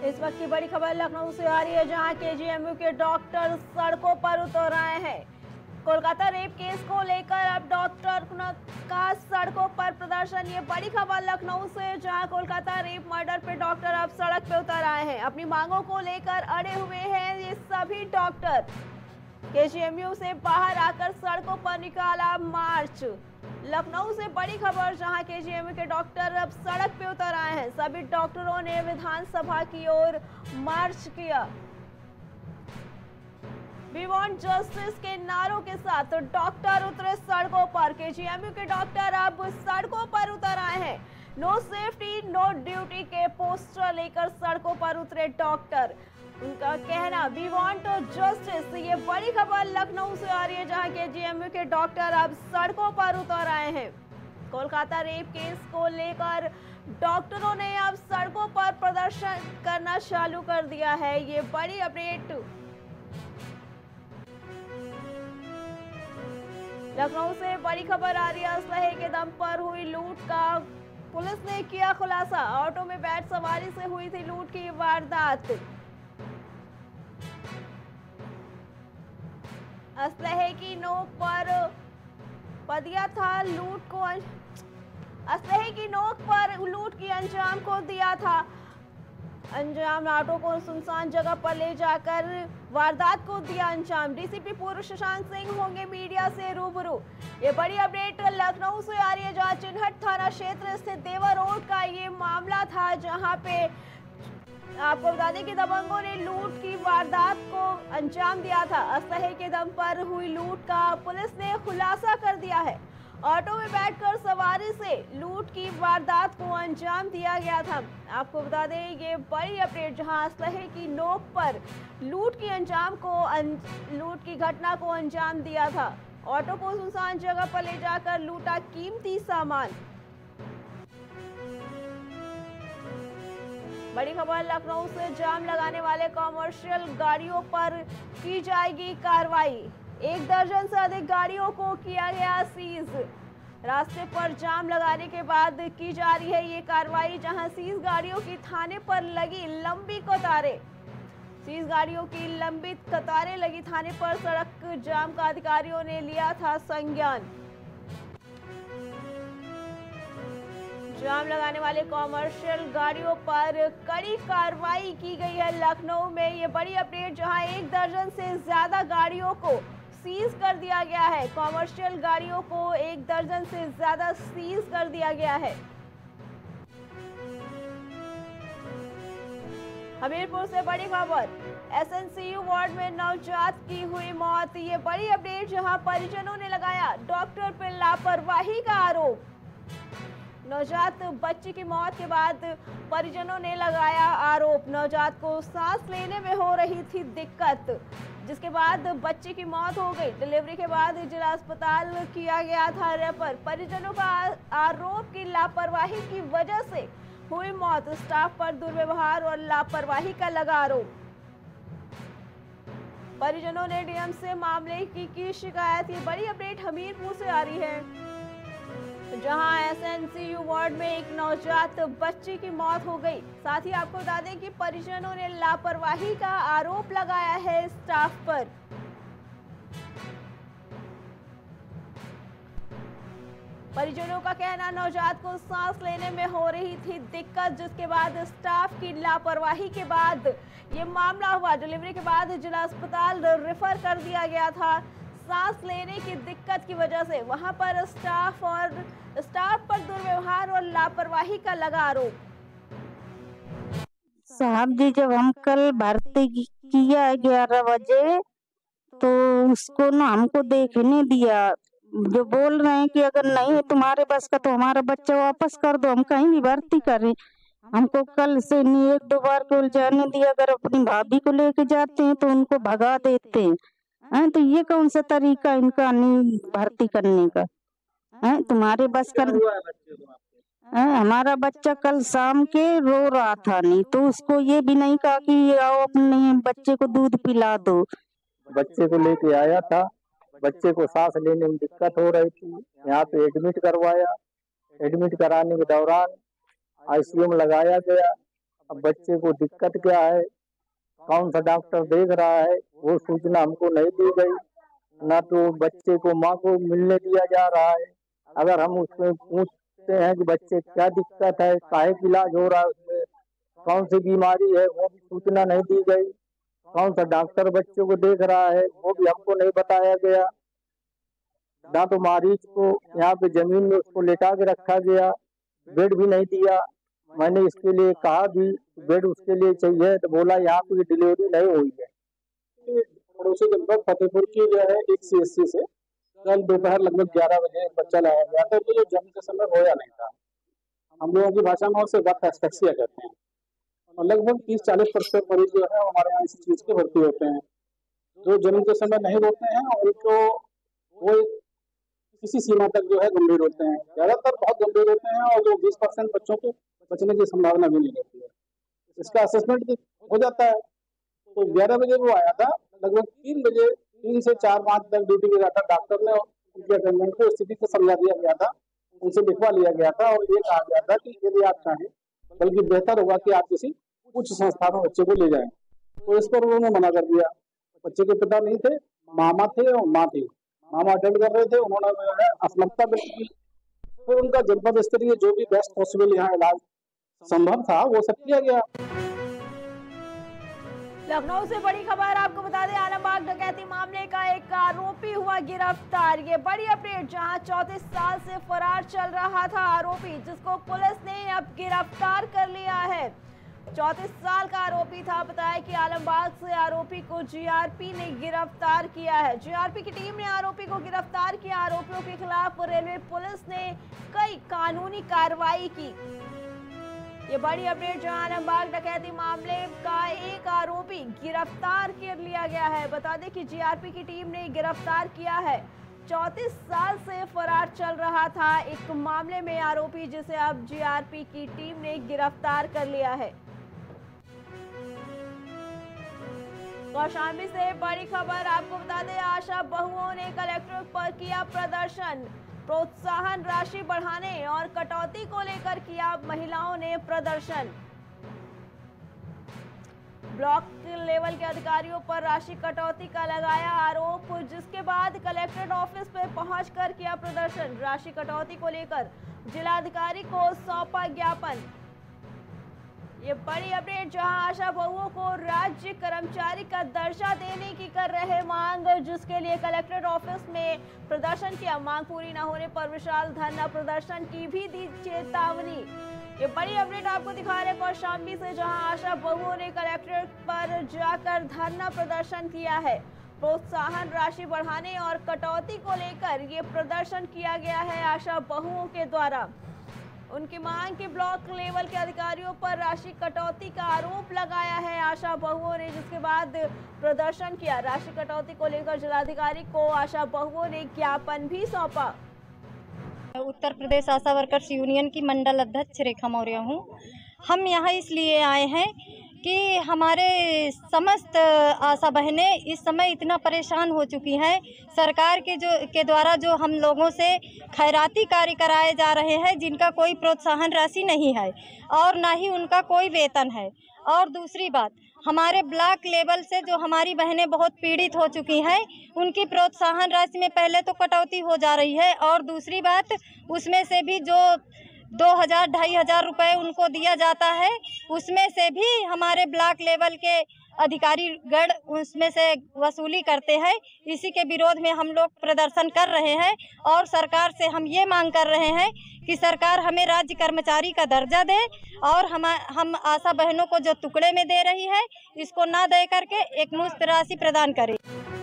इस वक्त की बड़ी खबर लखनऊ से आ रही है, जहां केजीएमयू के डॉक्टर सड़कों पर उतर आए हैं। कोलकाता रेप केस को लेकर अब डॉक्टर का सड़कों पर प्रदर्शन। ये बड़ी खबर लखनऊ से, जहां कोलकाता रेप मर्डर पे डॉक्टर अब सड़क पे उतर आए हैं। अपनी मांगों को लेकर अड़े हुए हैं ये सभी डॉक्टर। केजीएमयू से बाहर आकर सड़कों पर निकाला मार्च। लखनऊ से बड़ी खबर, जहां केजीएमयू के डॉक्टर अब सड़क पे उतर आए हैं। सभी डॉक्टरों ने विधानसभा की ओर मार्च किया। वी वांट जस्टिस के नारों के साथ डॉक्टर उतरे सड़कों पर। केजीएमयू के डॉक्टर अब सड़कों पर उतर आए हैं। नो सेफ्टी नो ड्यूटी के पोस्टर लेकर सड़कों पर उतरे डॉक्टर। उनका कहना, वी वांट जस्टिस। ये बड़ी खबर लखनऊ से आ रही है, जहां केजीएमयू के डॉक्टर अब सड़कों पर उतर आए हैं। कोलकाता रेप केस को लेकर डॉक्टरों ने अब सड़कों पर प्रदर्शन करना चालू कर दिया है। ये बड़ी अपडेट लखनऊ से बड़ी खबर आ रही है। असलहे के दम पर हुई लूट का पुलिस ने किया खुलासा। ऑटो में बैठ सवारी से हुई थी लूट की वारदात। असलहे की नोक पर दिया था लूट को, असलहे की नोक पर लूट की अंजाम को दिया था अंजाम। ऑटो को सुनसान जगह पर ले जाकर वारदात को दिया अंजाम। डीसीपी पूर्व शशांक सिंह होंगे मीडिया से रूबरू। ये बड़ी अपडेट लखनऊ से आ रही है, जहां चिन्हट थाना क्षेत्र स्थित देवा रोड का ये मामला था, जहां पे आपको बता दें कि दबंगों ने लूट की वारदात को अंजाम दिया था। असलहे के दम पर हुई लूट का पुलिस ने खुलासा कर दिया है। ऑटो में बैठकर सवारी से लूट की वारदात को अंजाम दिया गया था। आपको बता दें ये बड़ी अपडेट, जहां असलहे की नोक पर लूट की घटना को अंजाम दिया था। ऑटो को सुनसान जगह पर ले जाकर लूटा कीमती सामान। बड़ी खबर लखनऊ से, जाम लगाने वाले कॉमर्शियल गाड़ियों पर की जाएगी कार्रवाई। 1 दर्जन से अधिक गाड़ियों को किया गया सीज। रास्ते पर जाम लगाने के बाद की जा रही है ये कार्रवाई, जहां सीज गाड़ियों की थाने पर लगी लंबी कतारें। सीज गाड़ियों की लंबी कतारें लगी थाने पर। सड़क जाम का अधिकारियों ने लिया था संज्ञान। जाम लगाने वाले कॉमर्शियल गाड़ियों पर कड़ी कार्रवाई की गई है लखनऊ में। ये बड़ी अपडेट, जहां 1 दर्जन से ज्यादा गाड़ियों को सीज कर दिया गया है। कॉमर्शियल गाड़ियों को 1 दर्जन से ज्यादा सीज कर दिया गया है। हमीरपुर से बड़ी खबर, एसएनसीयू वार्ड में नवजात की हुई मौत। ये बड़ी अपडेट, जहां परिजनों ने लगाया डॉक्टर पर लापरवाही का आरोप। नवजात बच्ची की मौत के बाद परिजनों ने लगाया आरोप। नवजात को सांस लेने में हो रही थी दिक्कत, जिसके बाद बच्ची की मौत हो गई। डिलीवरी के बाद जिला अस्पताल किया गया था रेफर। परिजनों का आरोप की लापरवाही की वजह से हुई मौत। स्टाफ पर दुर्व्यवहार और लापरवाही का लगा आरोप। परिजनों ने डीएम से मामले की शिकायत। ये बड़ी अपडेट हमीरपुर से आ रही है, जहां एसएनसीयू वार्ड में एक नवजात बच्ची की मौत हो गई। साथ ही आपको बता दें कि परिजनों ने लापरवाही का आरोप लगाया है स्टाफ पर। परिजनों का कहना, नवजात को सांस लेने में हो रही थी दिक्कत, जिसके बाद स्टाफ की लापरवाही के बाद ये मामला हुआ। डिलीवरी के बाद जिला अस्पताल रेफर कर दिया गया था। सांस लेने की दिक्कत की वजह से वहां पर स्टाफ पर दुर्व्यवहार और लापरवाही का लगा आरोप। साहब जी, जब हम कल भर्ती किया 11 बजे, तो उसको ना हमको देखने दिया। जो बोल रहे हैं कि अगर नहीं है तुम्हारे बस का तो हमारा बच्चा वापस कर दो, हम कहीं भी भर्ती करें। हमको कल से नहीं 1-2 बार को जाने दिया। अगर अपनी भाभी को लेके जाते हैं तो उनको भगा देते हैं। तो ये कौन सा तरीका इनका नहीं भर्ती करने का है? तुम्हारे बस का हमारा बच्चा कल शाम के रो रहा था, नहीं तो उसको ये भी नहीं कहा कि आओ अपने बच्चे को दूध पिला दो। बच्चे को लेके आया था, बच्चे को सांस लेने में दिक्कत हो रही थी, यहाँ पे एडमिट करवाया। एडमिट कराने के दौरान आईसीयू में लगाया गया। अब बच्चे को दिक्कत क्या है, कौन सा डॉक्टर देख रहा है, वो सूचना हमको नहीं दी गई। ना तो बच्चे को माँ को मिलने दिया जा रहा है। अगर हम उसमें पूछते हैं कि बच्चे क्या दिक्कत है, काहे का इलाज हो रहा है, उसमें कौन सी बीमारी है, वो भी सूचना नहीं दी गई। कौन सा डॉक्टर बच्चों को देख रहा है, वो भी हमको नहीं बताया गया। ना तो मरीज को यहाँ पे जमीन में उसको लेटा के रखा गया, बेड भी नहीं दिया। मैंने इसके लिए कहा भी बेड उसके लिए चाहिए, तो बोला यहाँ पे डिलीवरी नहीं हुई है। पड़ोसी जनपद फतेहपुर की जो है एक CSC से कल दोपहर लगभग 11 बजे बच्चा लाया गया था, तो जो जन्म के समय रोया नहीं था। हम लोगों की भाषा में उसे वक्त एस्फेक्सिया कहते हैं। और लगभग 30-40% मरीज जो है हमारे यहाँ इस चीज के भर्ती होते हैं, जो जन्म के समय नहीं रोते हैं और वो किसी सीमा तक जो है गंभीर होते हैं। ज्यादातर बहुत गंभीर होते हैं और जो 20% बच्चों को बचने की संभावना भी नहीं रहती है। इसका असेसमेंट हो जाता है। तो 11 बजे वो आया था, लगभग 3 से 4-5 तक ड्यूटी पे जाता। डॉक्टर ने उनके अटेंडेंट को स्थिति को समझा दिया गया था, उनसे लिखवा लिया गया था और ये कहा गया था कि यदि आप चाहें बल्कि बेहतर होगा कि आप किसी उच्च संस्था में बच्चे को ले जाएं। तो इस पर उन्होंने मना कर दिया। बच्चे के पिता नहीं थे, मामा थे और माँ थी। मामा अटेंड कर रहे थे, उन्होंने जो है असमर्थता व्यक्त की। फिर उनका जनपद स्तरीय जो भी बेस्ट पॉसिबल यहाँ इलाज संभव था वो सब किया गया। लखनऊ से बड़ी खबर आपको बता दें, आलमबाग डकैती मामले का एक आरोपी हुआ गिरफ्तार। ये बड़ी अपडेट, जहां 34 साल से फरार चल रहा था आरोपी, जिसको पुलिस ने अब गिरफ्तार कर लिया है। 34 साल का आरोपी था। बताया कि आलमबाग से आरोपी को GRP ने गिरफ्तार किया है। GRP की टीम ने आरोपी को गिरफ्तार किया। आरोपियों के खिलाफ रेलवे पुलिस ने कई कानूनी कार्रवाई की। ये बड़ी अपडेट, जहां आलमबाग डकैती मामले का एक आरोपी गिरफ्तार कर लिया गया है। बता दें कि GRP की टीम ने गिरफ्तार किया है। 34 साल से फरार चल रहा था एक मामले में आरोपी, जिसे अब GRP की टीम ने गिरफ्तार कर लिया है। कौशाम्बी से बड़ी खबर आपको बता दें, आशा बहुओं ने कलेक्ट्रेट पर किया प्रदर्शन। प्रोत्साहन राशि बढ़ाने और कटौती को लेकर किया महिलाओं ने प्रदर्शन। ब्लॉक लेवल के अधिकारियों पर राशि कटौती का लगाया आरोप, जिसके बाद कलेक्ट्रेट ऑफिस पे पहुंचकर किया प्रदर्शन। राशि कटौती को लेकर जिलाधिकारी को सौंपा ज्ञापन। ये बड़ी अपडेट, जहां आशा बहुओं को राज्य कर्मचारी का दर्जा देने की कर रहे मांग, जिसके लिए कलेक्ट्रेट ऑफिस में प्रदर्शन किया। मांग पूरी न होने पर विशाल धरना प्रदर्शन की भी दी चेतावनी। ये बड़ी अपडेट आपको दिखा रहे कौशाम्बी से, जहां आशा बहुओं ने कलेक्ट्रेट पर जाकर धरना प्रदर्शन किया है। प्रोत्साहन राशि बढ़ाने और कटौती को लेकर ये प्रदर्शन किया गया है आशा बहुओं के द्वारा। उनकी मांग के ब्लॉक लेवल के अधिकारियों पर राशि कटौती का आरोप लगाया है आशा बहुओं ने, जिसके बाद प्रदर्शन किया। राशि कटौती को लेकर जिलाधिकारी को आशा बहुओं ने ज्ञापन भी सौंपा। उत्तर प्रदेश आशा वर्कर्स यूनियन की मंडल अध्यक्ष रेखा मौर्य हूँ। हम यहाँ इसलिए आए हैं कि हमारे समस्त आशा बहनें इस समय इतना परेशान हो चुकी हैं। सरकार के द्वारा जो हम लोगों से खैराती कार्य कराए जा रहे हैं, जिनका कोई प्रोत्साहन राशि नहीं है और ना ही उनका कोई वेतन है। और दूसरी बात, हमारे ब्लॉक लेवल से जो हमारी बहनें बहुत पीड़ित हो चुकी हैं, उनकी प्रोत्साहन राशि में पहले तो कटौती हो जा रही है और दूसरी बात, उसमें से भी जो 2000-2500 रुपये उनको दिया जाता है, उसमें से भी हमारे ब्लॉक लेवल के अधिकारी गण उसमें से वसूली करते हैं। इसी के विरोध में हम लोग प्रदर्शन कर रहे हैं और सरकार से हम ये मांग कर रहे हैं कि सरकार हमें राज्य कर्मचारी का दर्जा दे और हम आशा बहनों को जो टुकड़े में दे रही है, इसको ना दे करके एक मुश्त राशि प्रदान करे।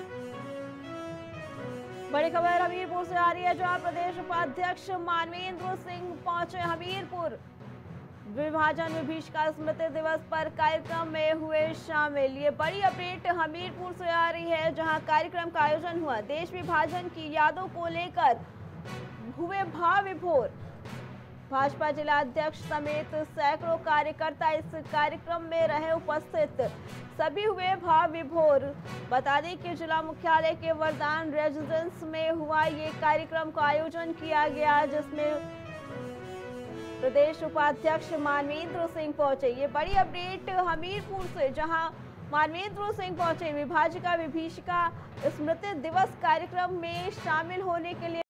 बड़ी खबर हमीरपुर से आ रही है, जहां प्रदेश उपाध्यक्ष मानवेंद्र सिंह पहुंचे हमीरपुर। विभाजन विभीषिका स्मृति दिवस पर कार्यक्रम में हुए शामिल। ये बड़ी अपडेट हमीरपुर से आ रही है, जहां कार्यक्रम का आयोजन हुआ। देश विभाजन की यादों को लेकर हुए भाव विभोर। भाजपा जिला अध्यक्ष समेत सैकड़ों कार्यकर्ता इस कार्यक्रम में रहे उपस्थित। सभी हुए भाव विभोर। बता दें कि जिला मुख्यालय के वरदान रेजिडेंस में हुआ ये कार्यक्रम का आयोजन किया गया, जिसमें प्रदेश उपाध्यक्ष मानवेंद्र सिंह पहुंचे। ये बड़ी अपडेट हमीरपुर से, जहां मानवेंद्र सिंह पहुंचे विभाजिका विभीषिका स्मृति दिवस कार्यक्रम में शामिल होने के लिए।